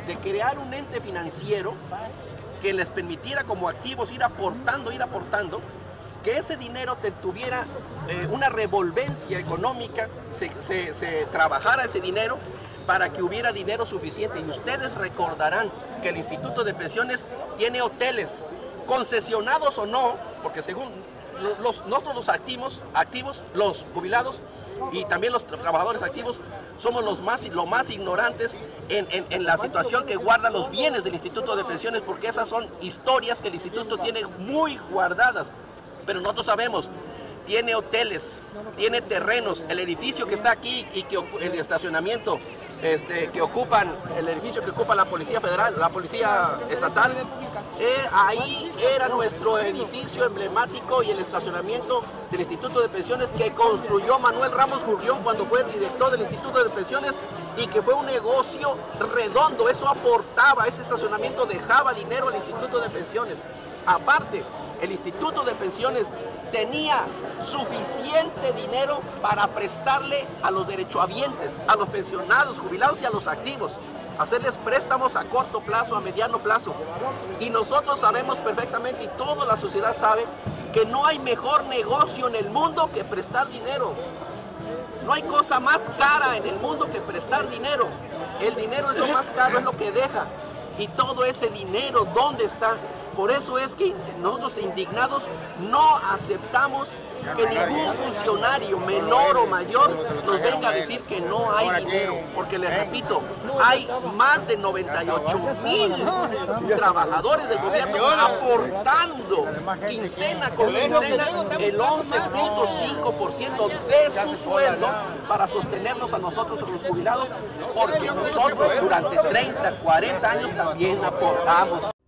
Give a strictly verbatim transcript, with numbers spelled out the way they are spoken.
de crear un ente financiero que les permitiera como activos ir aportando, ir aportando, que ese dinero te tuviera eh, una revolvencia económica, se, se, se trabajara ese dinero para que hubiera dinero suficiente. Y ustedes recordarán que el Instituto de Pensiones tiene hoteles, concesionados o no, porque según los, los, nosotros los activos, activos, los jubilados y también los trabajadores activos, somos los más, lo más ignorantes en, en, en la situación que guardan los bienes del Instituto de Pensiones, porque esas son historias que el Instituto tiene muy guardadas. Pero nosotros sabemos, tiene hoteles, tiene terrenos, el edificio que está aquí y que el estacionamiento este, que ocupan, el edificio que ocupa la Policía Federal, la Policía Estatal, eh, ahí era nuestro edificio emblemático y el estacionamiento del Instituto de Pensiones que construyó Manuel Ramos Gurrión cuando fue director del Instituto de Pensiones, y que fue un negocio redondo. Eso aportaba, ese estacionamiento dejaba dinero al Instituto de Pensiones. Aparte, el Instituto de Pensiones tenía suficiente dinero para prestarle a los derechohabientes, a los pensionados, jubilados y a los activos, hacerles préstamos a corto plazo, a mediano plazo. Y nosotros sabemos perfectamente, y toda la sociedad sabe, que no hay mejor negocio en el mundo que prestar dinero. No hay cosa más cara en el mundo que prestar dinero. El dinero es lo más caro, es lo que deja. Y todo ese dinero, ¿dónde está? Por eso es que nosotros indignados no aceptamos que ningún funcionario menor o mayor nos venga a decir que no hay dinero, porque les repito, hay más de noventa y ocho mil trabajadores del gobierno aportando quincena con quincena el once punto cinco por ciento de su sueldo para sostenernos a nosotros, a los jubilados, porque nosotros durante treinta, cuarenta años también aportamos.